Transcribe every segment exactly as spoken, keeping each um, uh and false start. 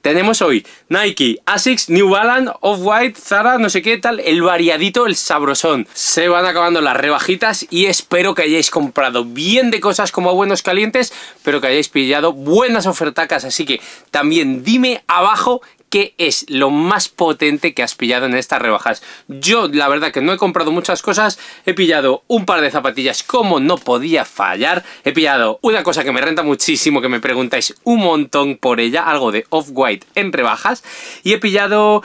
tenemos hoy Nike, Asics, New Balance, Off-White, Zara, no sé qué tal, el variadito, el sabrosón. Se van acabando las rebajitas y espero que hayáis comprado bien de cosas como a buenos calientes, pero que hayáis pillado buenas ofertacas, así que también dime abajo qué es lo más potente que has pillado en estas rebajas. Yo la verdad que no he comprado muchas cosas, he pillado un par de zapatillas como no podía fallar, he pillado una cosa que me renta muchísimo, que me preguntáis un montón por ella, algo de Off-White en rebajas, y he pillado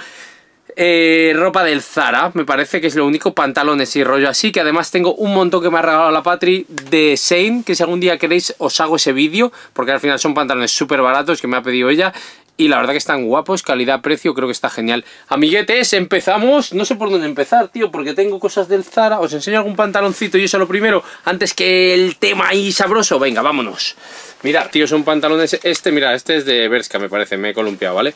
eh, ropa del Zara, me parece que es lo único, pantalones y rollo así, que además tengo un montón que me ha regalado la Patri de Shane, que si algún día queréis os hago ese vídeo, porque al final son pantalones súper baratos que me ha pedido ella. Y la verdad que están guapos, calidad-precio, creo que está genial. Amiguetes, empezamos. No sé por dónde empezar, tío, porque tengo cosas del Zara. Os enseño algún pantaloncito y eso lo primero, antes que el tema ahí sabroso. Venga, vámonos. Mirad, tío, son pantalones. Este, mira, este es de Bershka, me parece, me he columpiado, ¿vale?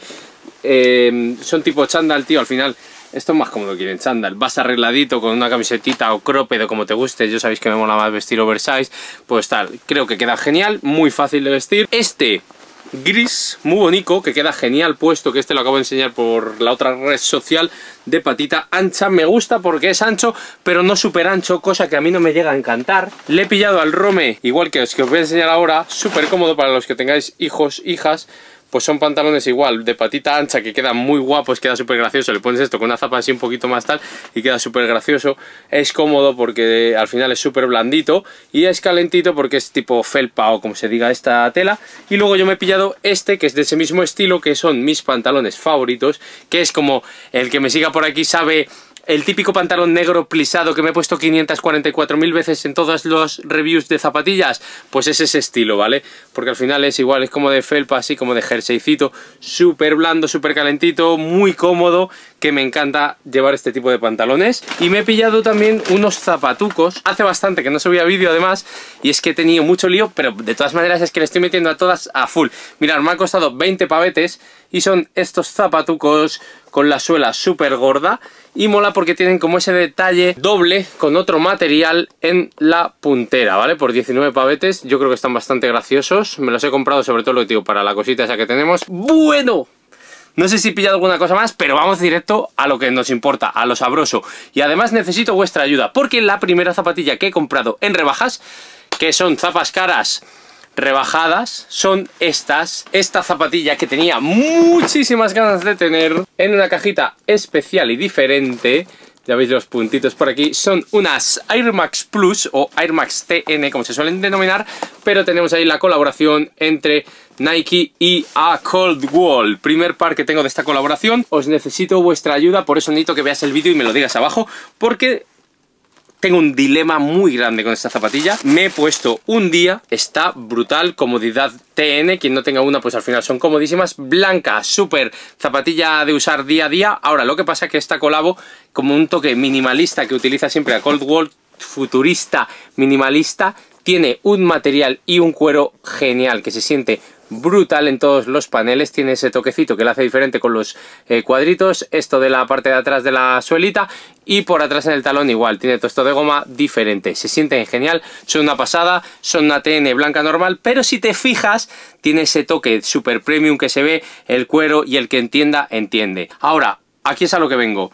Eh, son tipo chándal, tío, al final. Esto es más cómodo que ir en chándal. Vas arregladito con una camisetita o cropped o como te guste. Yo sabéis que me mola más vestir oversize. Pues tal, creo que queda genial, muy fácil de vestir. Este gris, muy bonito, que queda genial puesto, que este lo acabo de enseñar por la otra red social, de patita ancha. Me gusta porque es ancho, pero no súper ancho, cosa que a mí no me llega a encantar. Le he pillado al Rome, igual que los que os voy a enseñar ahora, súper cómodo para los que tengáis hijos, hijas. Pues son pantalones igual, de patita ancha, que quedan muy guapos, queda súper gracioso. Le pones esto con una zapa así un poquito más tal y queda súper gracioso. Es cómodo porque al final es súper blandito y es calentito porque es tipo felpa o como se diga esta tela. Y luego yo me he pillado este, que es de ese mismo estilo, que son mis pantalones favoritos, que es como el que me siga por aquí sabe... El típico pantalón negro plisado que me he puesto quinientas cuarenta y cuatro mil veces en todos los reviews de zapatillas, pues es ese estilo, ¿vale? Porque al final es igual, es como de felpa, así como de jerseycito, súper blando, súper calentito, muy cómodo, que me encanta llevar este tipo de pantalones. Y me he pillado también unos zapatucos, hace bastante que no subía vídeo además, y es que he tenido mucho lío, pero de todas maneras es que le estoy metiendo a todas a full. Mirad, me ha costado veinte pavetes y son estos zapatucos con la suela súper gorda. Y mola porque tienen como ese detalle doble con otro material en la puntera, ¿vale? Por diecinueve pavetes, yo creo que están bastante graciosos. Me los he comprado sobre todo, lo digo, para la cosita esa que tenemos. ¡Bueno! No sé si he pillado alguna cosa más, pero vamos directo a lo que nos importa, a lo sabroso. Y además necesito vuestra ayuda, porque la primera zapatilla que he comprado en rebajas, que son zapas caras rebajadas, son estas. Esta zapatilla que tenía muchísimas ganas de tener, en una cajita especial y diferente. Ya veis los puntitos por aquí. Son unas Air Max Plus o Air Max T N, como se suelen denominar, pero tenemos ahí la colaboración entre Nike y A Cold Wall. Primer par que tengo de esta colaboración. Os necesito vuestra ayuda, por eso necesito que veas el vídeo y me lo digas abajo, porque tengo un dilema muy grande con esta zapatilla. Me he puesto un día, está brutal, comodidad T N, quien no tenga una pues al final son comodísimas, blanca, súper zapatilla de usar día a día. Ahora lo que pasa es que esta colabo, como un toque minimalista que utiliza siempre a Cold Wall, futurista, minimalista, tiene un material y un cuero genial que se siente brutal en todos los paneles. Tiene ese toquecito que lo hace diferente con los eh, cuadritos, esto de la parte de atrás de la suelita, y por atrás en el talón igual, tiene todo esto de goma diferente, se sienten genial, son una pasada, son una T N blanca normal, pero si te fijas tiene ese toque super premium que se ve, el cuero, y el que entienda, entiende. Ahora, aquí es a lo que vengo,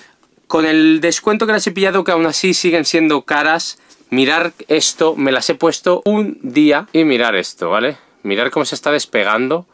con el descuento que las he pillado, que aún así siguen siendo caras. Mirar esto, me las he puesto un día y mirar esto, ¿vale? Mirar cómo se está despegando.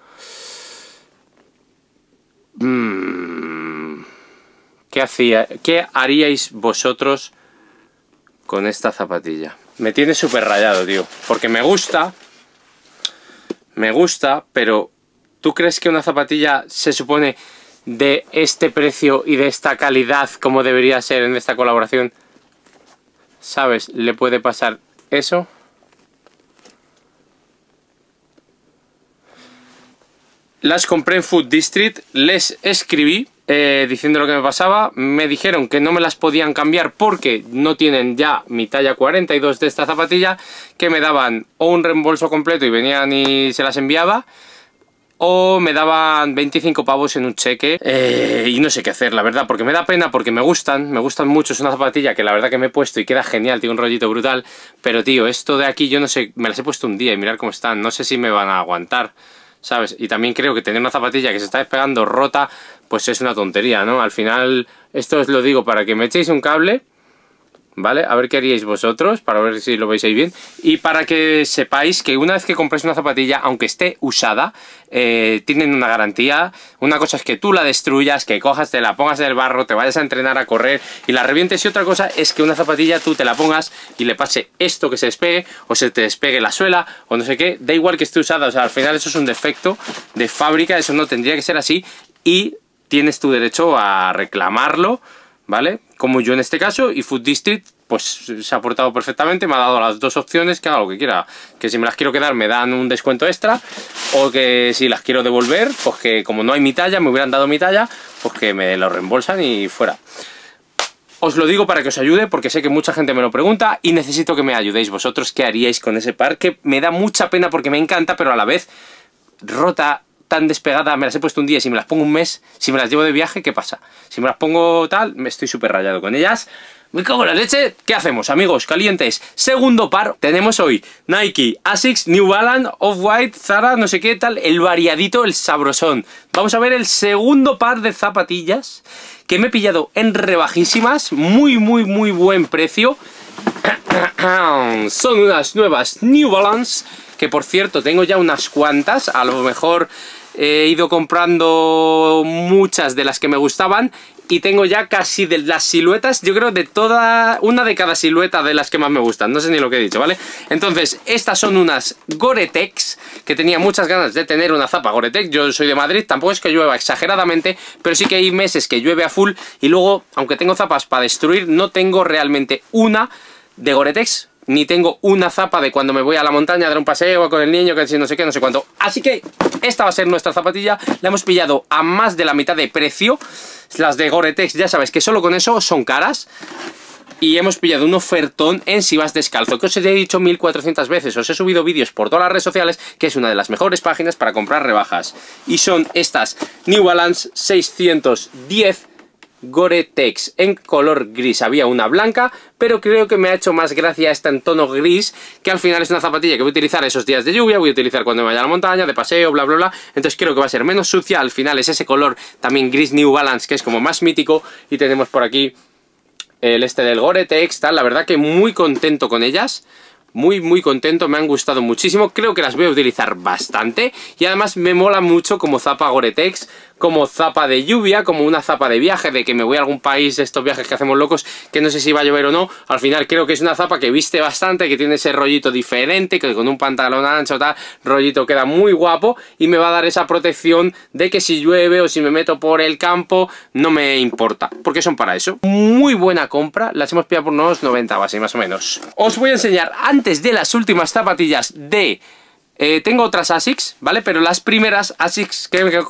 Mm. ¿Qué hacía? ¿Qué haríais vosotros con esta zapatilla? Me tiene súper rayado, tío. Porque me gusta. Me gusta, pero ¿tú crees que una zapatilla se supone de este precio y de esta calidad como debería ser en esta colaboración? ¿Sabes? ¿Le puede pasar eso? Las compré en Food District, les escribí eh, diciendo lo que me pasaba. Me dijeron que no me las podían cambiar porque no tienen ya mi talla cuarenta y dos de esta zapatilla, que me daban o un reembolso completo y venían y se las enviaba, o me daban veinticinco pavos en un cheque, eh, y no sé qué hacer, la verdad, porque me da pena, porque me gustan, me gustan mucho. Es una zapatilla que la verdad que me he puesto y queda genial, tiene un rollito brutal, pero tío, esto de aquí yo no sé, me las he puesto un día y mirar cómo están, no sé si me van a aguantar. ¿sabes? Y también creo que tener una zapatilla que se está despegando rota, pues es una tontería, ¿no? Al final, esto os lo digo para que me echéis un cable, ¿vale? A ver qué haríais vosotros, para ver si lo veis ahí bien. Y para que sepáis que una vez que compréis una zapatilla, aunque esté usada, eh, tienen una garantía. Una cosa es que tú la destruyas, que cojas, te la pongas en el barro, te vayas a entrenar a correr y la revientes. Y otra cosa es que una zapatilla tú te la pongas y le pase esto, que se despegue, o se te despegue la suela, o no sé qué. Da igual que esté usada, o sea, al final eso es un defecto de fábrica, eso no tendría que ser así. Y tienes tu derecho a reclamarlo, ¿vale? Como yo en este caso, y Food District pues se ha portado perfectamente, me ha dado las dos opciones, que haga lo que quiera, que si me las quiero quedar me dan un descuento extra, o que si las quiero devolver, pues que como no hay mi talla, me hubieran dado mi talla, pues que me lo reembolsan y fuera. Os lo digo para que os ayude, porque sé que mucha gente me lo pregunta y necesito que me ayudéis vosotros. ¿Qué haríais con ese par? Que me da mucha pena porque me encanta, pero a la vez rota, tan despegada. Me las he puesto un día y si me las pongo un mes, si me las llevo de viaje, ¿qué pasa? Si me las pongo tal, me estoy súper rayado con ellas. Me cago en la leche. ¿Qué hacemos, amigos calientes? Segundo par, tenemos hoy Nike, Asics, New Balance, Off-White, Zara, no sé qué tal, el variadito, el sabrosón. Vamos a ver el segundo par de zapatillas que me he pillado en rebajísimas, muy muy muy buen precio. Son unas nuevas New Balance, que por cierto tengo ya unas cuantas, a lo mejor he ido comprando muchas de las que me gustaban y tengo ya casi de las siluetas, yo creo de toda, una de cada silueta de las que más me gustan, no sé ni lo que he dicho, ¿vale? Entonces, estas son unas Gore-Tex, que tenía muchas ganas de tener una zapa Gore-Tex. Yo soy de Madrid, tampoco es que llueva exageradamente, pero sí que hay meses que llueve a full y luego, aunque tengo zapas para destruir, no tengo realmente una de Gore-Tex, ni tengo una zapa de cuando me voy a la montaña a dar un paseo con el niño, que si no sé qué, no sé cuánto. Así que esta va a ser nuestra zapatilla. La hemos pillado a más de la mitad de precio. Las de Gore-Tex ya sabes que solo con eso son caras. Y hemos pillado un ofertón en Si Vas Descalzo, que os he dicho mil cuatrocientas veces. Os he subido vídeos por todas las redes sociales, que es una de las mejores páginas para comprar rebajas. Y son estas New Balance seiscientos diez Gore-Tex en color gris. Había una blanca, pero creo que me ha hecho más gracia esta en tono gris, que al final es una zapatilla que voy a utilizar esos días de lluvia, voy a utilizar cuando me vaya a la montaña, de paseo, bla bla bla. Entonces creo que va a ser menos sucia. Al final es ese color también gris New Balance, que es como más mítico. Y tenemos por aquí el este del Gore-Tex, tal. La verdad que muy contento con ellas. Muy muy contento, me han gustado muchísimo. Creo que las voy a utilizar bastante. Y además me mola mucho como zapa Gore-Tex, como zapa de lluvia, como una zapa de viaje, de que me voy a algún país de estos viajes que hacemos locos, que no sé si va a llover o no. Al final creo que es una zapa que viste bastante, que tiene ese rollito diferente, que con un pantalón ancho tal, rollito queda muy guapo y me va a dar esa protección de que si llueve o si me meto por el campo no me importa, porque son para eso. Muy buena compra, las hemos pillado por unos noventa así más o menos. Os voy a enseñar antes de las últimas zapatillas de... Eh, tengo otras Asics, ¿vale? Pero las primeras Asics que me,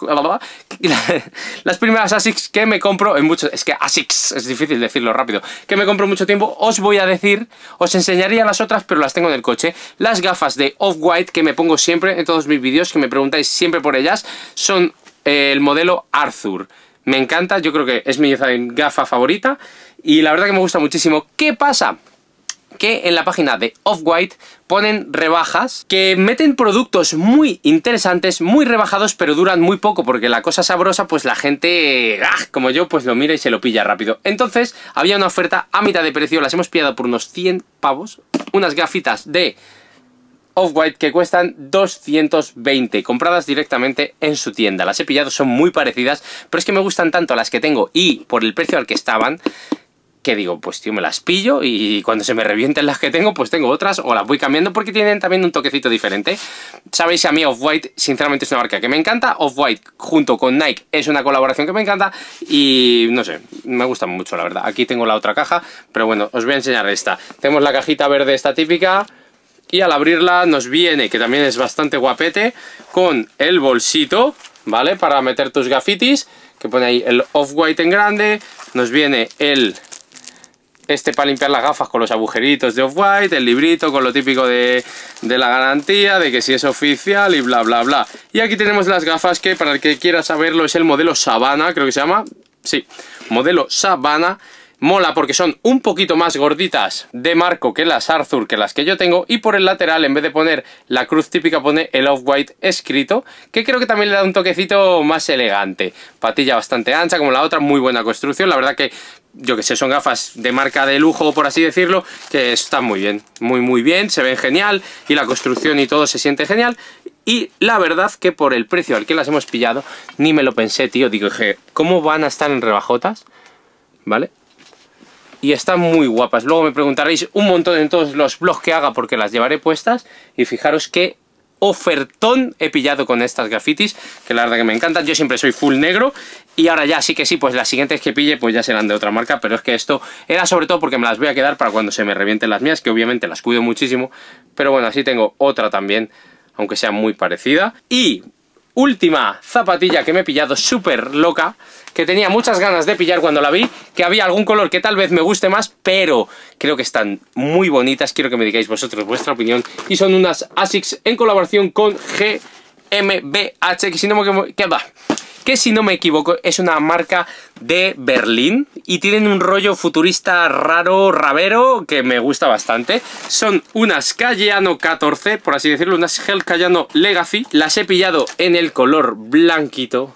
las primeras Asics que me compro en mucho... Es que Asics, es difícil decirlo rápido. Que me compro mucho tiempo, os voy a decir... Os enseñaría las otras, pero las tengo en el coche. Las gafas de Off-White que me pongo siempre en todos mis vídeos, que me preguntáis siempre por ellas, son eh, el modelo Arthur. Me encanta, yo creo que es mi gafa favorita y la verdad que me gusta muchísimo. ¿Qué pasa? Que en la página de Off-White ponen rebajas que meten productos muy interesantes, muy rebajados, pero duran muy poco, porque la cosa sabrosa, pues la gente, ¡ah!, como yo, pues lo mira y se lo pilla rápido. Entonces, había una oferta a mitad de precio, las hemos pillado por unos cien pavos, unas gafitas de Off-White que cuestan doscientos veinte, compradas directamente en su tienda. Las he pillado, son muy parecidas, pero es que me gustan tanto las que tengo y por el precio al que estaban, que digo, pues tío, me las pillo y cuando se me revienten las que tengo, pues tengo otras o las voy cambiando porque tienen también un toquecito diferente. Sabéis, a mí Off-White sinceramente es una marca que me encanta. Off-White junto con Nike es una colaboración que me encanta y no sé, me gusta mucho la verdad. Aquí tengo la otra caja, pero bueno, os voy a enseñar esta. Tenemos la cajita verde esta típica y al abrirla nos viene, que también es bastante guapete, con el bolsito, ¿vale? Para meter tus gafitis, que pone ahí el Off-White en grande. Nos viene el... este para limpiar las gafas con los agujeritos de Off-White, el librito con lo típico de, de la garantía, de que si es oficial y bla bla bla. Y aquí tenemos las gafas que, para el que quiera saberlo, es el modelo Savannah, creo que se llama. Sí, modelo Savannah Mola porque son un poquito más gorditas de marco que las Arthur, que las que yo tengo. Y por el lateral, en vez de poner la cruz típica, pone el Off-White escrito, que creo que también le da un toquecito más elegante. Patilla bastante ancha como la otra, muy buena construcción. La verdad que, yo que sé, son gafas de marca de lujo, por así decirlo, que están muy bien, muy muy bien, se ven genial y la construcción y todo se siente genial. Y la verdad que por el precio al que las hemos pillado, ni me lo pensé, tío. Digo, ¿cómo van a estar en rebajotas? ¿Vale? Y están muy guapas. Luego me preguntaréis un montón en todos los vlogs que haga porque las llevaré puestas. Y fijaros qué ofertón he pillado con estas gafitis, que la verdad que me encantan. Yo siempre soy full negro. Y ahora ya sí que sí, pues las siguientes que pille pues ya serán de otra marca. Pero es que esto era sobre todo porque me las voy a quedar para cuando se me revienten las mías, que obviamente las cuido muchísimo. Pero bueno, así tengo otra también, aunque sea muy parecida. Y última zapatilla que me he pillado súper loca, que tenía muchas ganas de pillar cuando la vi, que había algún color que tal vez me guste más, pero creo que están muy bonitas. Quiero que me digáis vosotros vuestra opinión. Y son unas Asics en colaboración con G M B H, que si no me, que va, que si no me equivoco es una marca de Berlín y tienen un rollo futurista raro, rabero, que me gusta bastante. Son unas Cayano catorce, por así decirlo, unas Hell Cayano Legacy. Las he pillado en el color blanquito.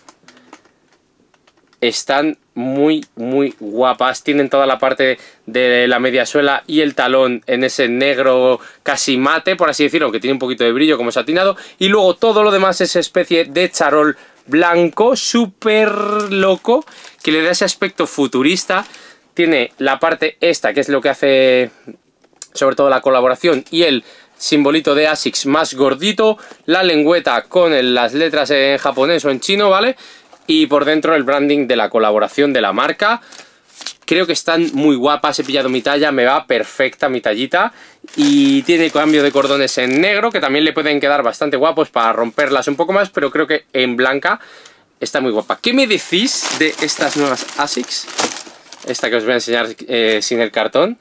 Están muy muy guapas, tienen toda la parte de la mediasuela y el talón en ese negro casi mate, por así decirlo, que tiene un poquito de brillo como satinado, y luego todo lo demás es especie de charol blanco súper loco que le da ese aspecto futurista. Tiene la parte esta, que es lo que hace sobre todo la colaboración, y el simbolito de Asics más gordito, la lengüeta con el, las letras en japonés o en chino, ¿vale? Y por dentro el branding de la colaboración de la marca. Creo que están muy guapas, he pillado mi talla, me va perfecta mi tallita. Y tiene cambio de cordones en negro, que también le pueden quedar bastante guapos para romperlas un poco más, pero creo que en blanca está muy guapa. ¿Qué me decís de estas nuevas Asics? Esta que os voy a enseñar eh, sin el cartón.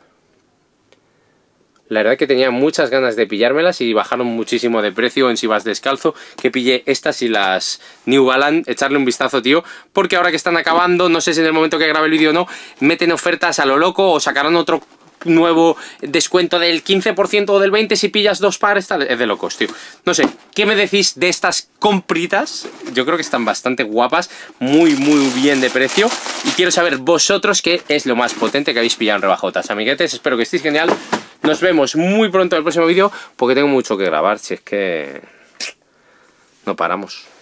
La verdad que tenía muchas ganas de pillármelas y bajaron muchísimo de precio en si vas descalzo, que pillé estas y las New Balance. Echarle un vistazo, tío, porque ahora que están acabando, no sé si en el momento que grabe el vídeo o no, meten ofertas a lo loco o sacarán otro nuevo descuento del quince por ciento o del veinte por ciento si pillas dos pares, tal. Es de locos, tío. No sé, ¿qué me decís de estas compritas? Yo creo que están bastante guapas, muy muy bien de precio, y quiero saber vosotros qué es lo más potente que habéis pillado en rebajotas. Amiguetes, espero que estéis genial. Nos vemos muy pronto en el próximo vídeo, porque tengo mucho que grabar, si es que no paramos.